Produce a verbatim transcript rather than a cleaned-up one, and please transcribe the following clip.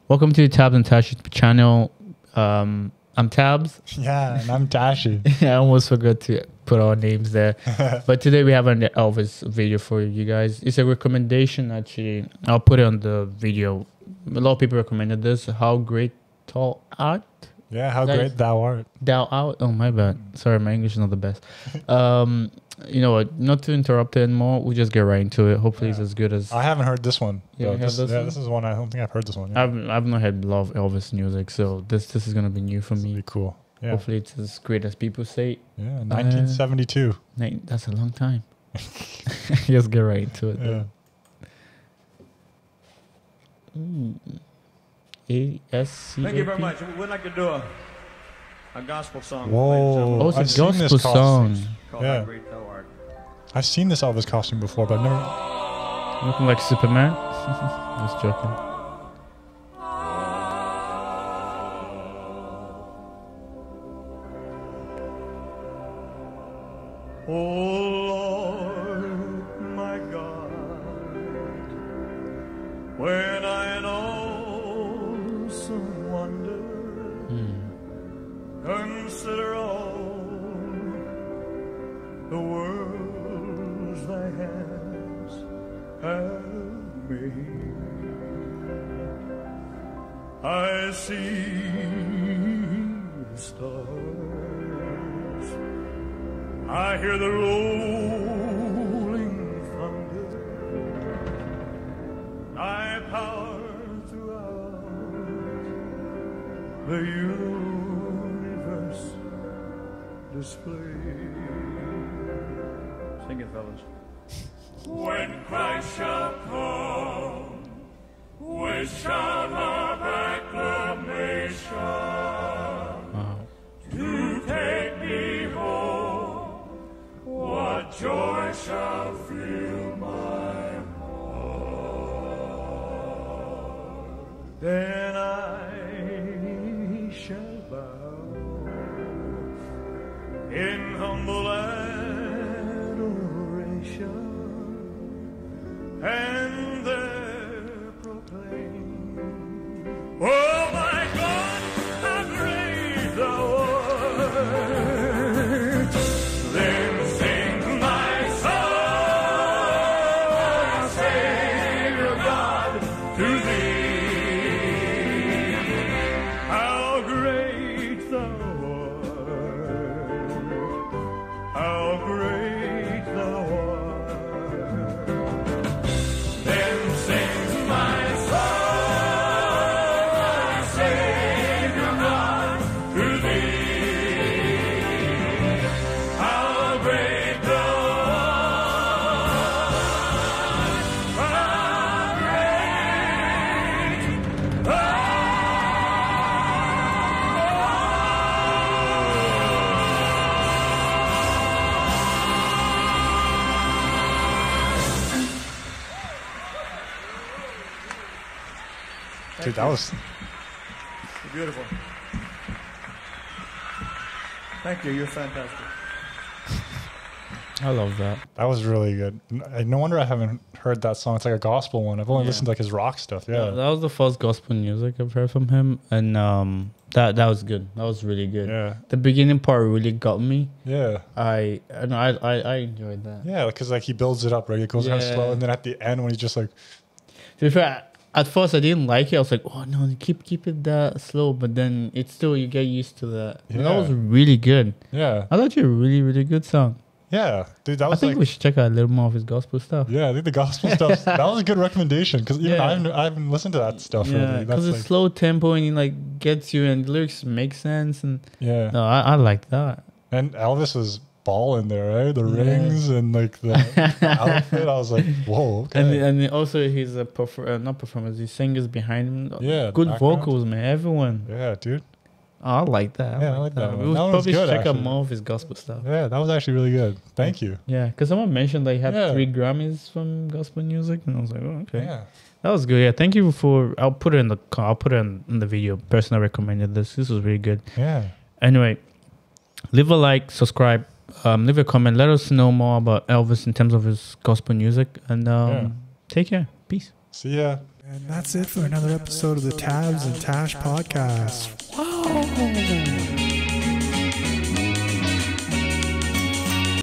Welcome to the Tabs and Tash channel. Um, I'm Tabs. Yeah, and I'm Tashi. I almost forgot to put our names there. But today we have an Elvis video for you guys. It's a recommendation, actually. I'll put it on the video. A lot of people recommended this. How great thou art. Yeah, how That great is- thou art. Thou art. Oh, my bad. Sorry, my English is not the best. Um, you know what? Not to interrupt it anymore. We'll just get right into it. Hopefully it's Yeah. as good as... I haven't heard this one. You though. haven't heard this, this yeah, one? this is one I don't think I've heard this one. Yeah. I've, I've not had love Elvis music, so this this is going to be new for This will me. be cool. Yeah, Hopefully it's as great as people say. yeah. nineteen seventy-two. Nate, that's a long time. Let's get right into it. Yeah. Ooh. A S C. Thank you very much. We'd like to do a, a gospel song. Whoa. Oh, it's a I've seen this gospel costume. song. Called Yeah. How Great Thou Art. I've seen this Elvis costume before, but I've never. Looking like Superman. Just joking. Oh Lord, my God, when I in awesome wonder consider all the worlds thy hands have made, I see the stars, I hear the rolling thunder, thy power throughout the universe display. Sing it, fellas. When Christ shall come with shout of acclamation Wow. to take me home, what joy shall fill my heart. Then I shall bow in humble adoration and there proclaim, oh my God, how great thou art. Then sings my soul, Savior God, to thee. How great thou art, how great thou art. Then sings my soul, my Savior God, to thee. How great thou art, how great thou Dude, that was. Beautiful. Thank you. You're fantastic. I love that. That was really good. N- No wonder I haven't heard that song. It's like a gospel one. I've only Yeah. listened to like his rock stuff. Yeah. That was the first gospel music I've heard from him. And um, that that was good. That was really good. Yeah. The beginning part really got me. Yeah. I I know, I, I, I enjoyed that. Yeah. Because like he builds it up, right? It goes kind of Yeah. slow. And then at the end, when he just like, To be fair, at first I didn't like it. I was like, oh no, keep keep it that slow. But then it's still, you get used to that. And that Yeah. was really good. yeah. I thought you were a really, really good song. Yeah. Dude, that I was think like. we should check out a little more of his gospel stuff. Yeah, I think the gospel stuff, that was a good recommendation. Because even Yeah. I, haven't, I haven't listened to that stuff Yeah, really. because That's it's like, slow tempo and it like gets you and the lyrics make sense. And yeah. no, I, I like that. And Elvis was ball in there, right? The Yeah. rings and like the outfit. I was like, whoa, okay. And and also he's a perfor- uh, not performance. His singers behind him. Yeah, good background. vocals, man. Everyone. yeah, dude. Oh, I like that. Yeah, I like that one. We'll That one's probably good, check out actually. more of his gospel stuff. Yeah, that was actually really good. Thank you. Yeah, because someone mentioned that he had Yeah. three Grammys from gospel music, and I was like, oh, okay, Yeah. that was good. Yeah, thank you for. I'll put it in the. co- I'll put it in, in the video. Person recommended this. This was really good. Yeah. Anyway, leave a like, subscribe, um, leave a comment. Let us know more about Elvis in terms of his gospel music, and um, Yeah. take care. Peace. See ya. And that's it for another episode of the Tabs and Tash podcast. Wow.